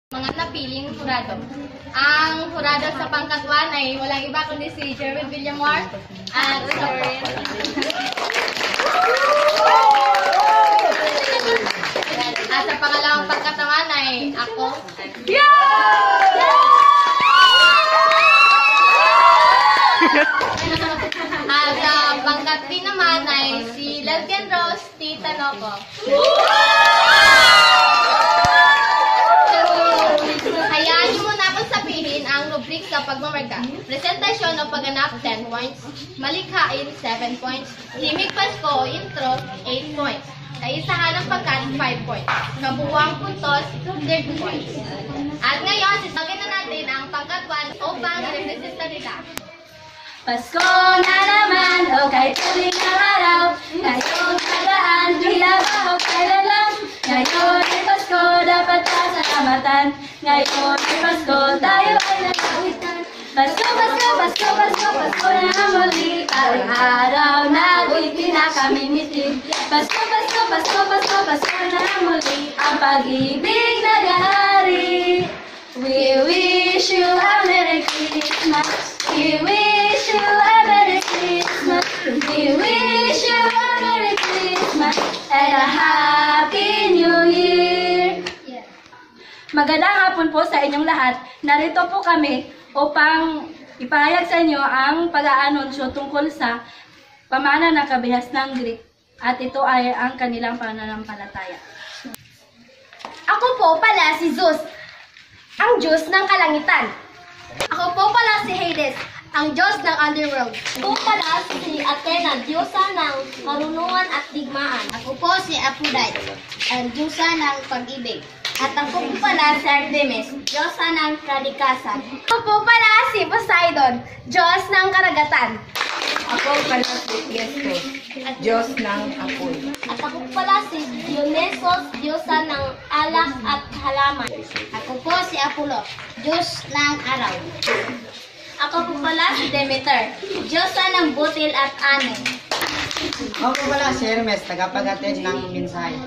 Mga napiling hurado. Ang hurado sa pangkat 1 ay walang iba kundi si Jerwin Villamor at sa pangalawang pangkat naman ay ako. At sa pangkat 3 naman ay si Lesbian Rose T. Tanoco. Hayaan niyo muna akong sabihin ang rubrik sa pagmamarka. Presentasyon o pagganap, 10 points. Malikhain, 7 points. Himig Pasko o intro, 8 points. Kaisahan ng pagkat, 5 points. Kabuwang puntos, 30 points. At ngayon, sisagin na natin ang pangkat 1 upang i-representa nila. Pasko na naman, o kahit tuwing ang araw, ngayong tagaan, tila ba o kailan lang. Ngayon ay Pasko, dapat pasalamatan. Ngayon ay Pasko, tayo ay nagkawitan. Pasko, Pasko, Pasko, Pasko, Pasko na muli. Ang araw na ako'y pinakamimitin. Pasko, Pasko, Pasko, Pasko, Pasko na muli. Ang pag-ibig nag-aari. We wish you a Merry Christmas. We wish you a Merry Christmas. We wish you a Merry Christmas and a Happy New Year. Magandang hapon po sa inyong lahat. Narito po kami upang ipahayag sa inyo ang pag-aanunsyo tungkol sa pamana ng kabihas ng Greek. At ito ay ang kanilang pananampalataya. Ako po pala si Zeus, ang Diyos ng kalangitan. Ako po pala si Hades, ang Diyos ng underworld. Ako pala si Athena, Diyosa ng karunungan at digmaan. Ako po si Aphrodite, ang Diyosa ng pag-ibig. At ako po pala si Artemis, Diyosa ng kalikasan. Ako po pala si Poseidon, Diyos ng karagatan. Ako pala si Fiestos, Diyos ng apoy. At ako pala si Dionysos, Diyosa ng alak at halaman. Ako po si Apollo, Diyos ng araw. Ako po pala si Demeter, Diyosa ng butil at ani. Ako pala si Hermes, tagapaghatid ng mensahe.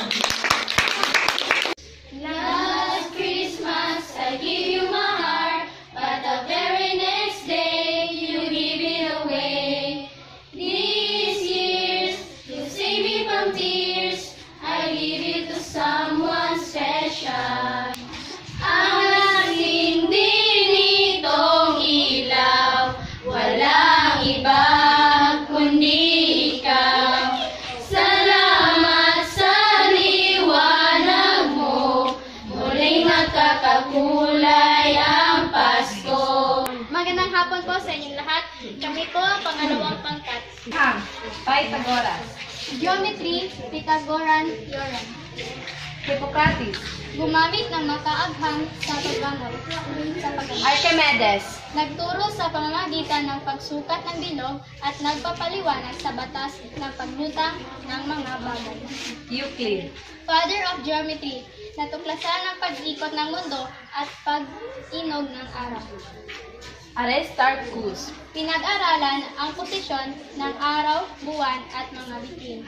Last Christmas, I give you my heart, but the very next day, you give it away. These years, you save me from tears, I give it to someone special. Ang lasing din nitong ilaw, walang iba kundi ikaw. Salamat sa liwanag mo, muling nagkakakulay ang Pasko. Magandang hapon po sa inyong lahat. Kami po ang pangalawang pangkat. Pythagoras, Geometry, Pythagorean Theorem. Hippocrates, Gumamit ng makaagham sa pagbangon. Archimedes, Nagturo sa pamamagitan ng pagsukat ng bilog at nagpapaliwanag sa batas ng paglutang ng mga bagay. Euclid, Father of Geometry, natuklasan ang pag-ikot ng mundo at pag-inog ng araw. Aristarchus, Pinag-aralan ang posisyon ng araw, buwan at mga bituin.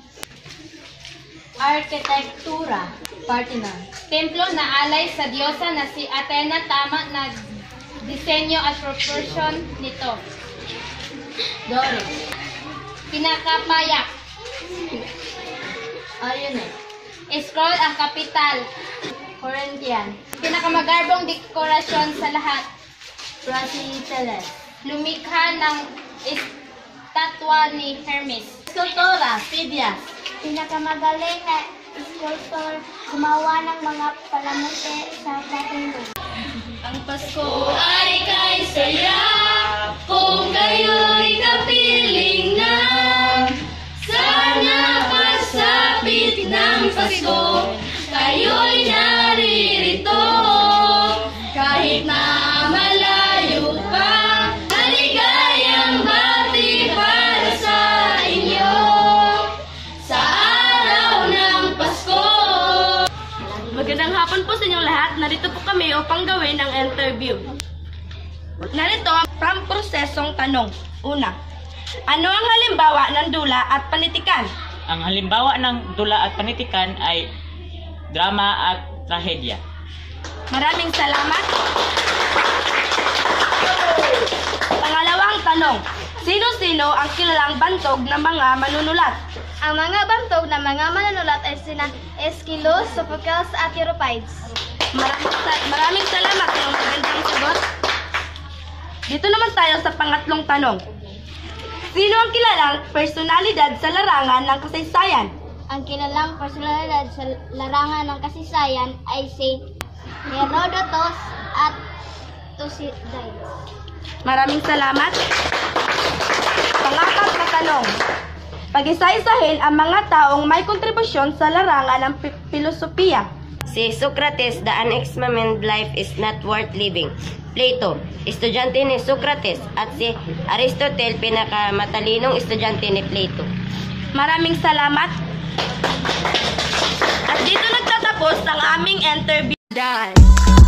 Arkitektura, Parthenon. Templo na alay sa diyosa na si Athena, tama na disenyo at proportion nito. Doric, Pinakapayak. Ionic, Scroll ang kapital. Corinthian, Pinakamagarbong dekorasyon sa lahat. Praxiteles. Lumikha ng estatwa ni Hermes. Skulptura, Phidias. Pinakamagaling na sculptor, gumawa ng mga palamute sa patungkol. Ang Pasko ay kay saya kung kayo'y kapiling na. Sana pasapit ng Pasko, kayo'y naririto. Kahit na malayo pa, maligayang bati para sa inyo. Sa araw ng Pasko. Magandang hapon po sa inyong lahat. Narito po kami upang gawin ang interview. Narito ang prosesong tanong. Una, ano ang halimbawa ng dula at panitikan? Ang halimbawa ng dula at panitikan ay drama at trahedya. Maraming salamat. Pangalawang tanong. Sino-sino ang kilalang bantog ng mga manunulat? Ang mga bantog ng mga manunulat ay sina Aeschylus, Sophocles at Euripides. Maraming salamat sa iyong magandang sagot. Dito naman tayo sa pangatlong tanong. Sino ang kilalang personalidad sa larangan ng kasaysayan? Ang kilalang personalidad sa larangan ng kasaysayan ay si Herodotus at Thucydides. Maraming salamat. Pangapat na tanong. Pag-isa-isahin ang mga taong may kontribusyon sa larangan ng filosofiya. Si Socrates, the unexamined life is not worth living. Plato, estudyante ni Socrates, at si Aristotle, pinakamatalinong estudyante ni Plato. Maraming salamat. At dito nagtatapos ang aming interview.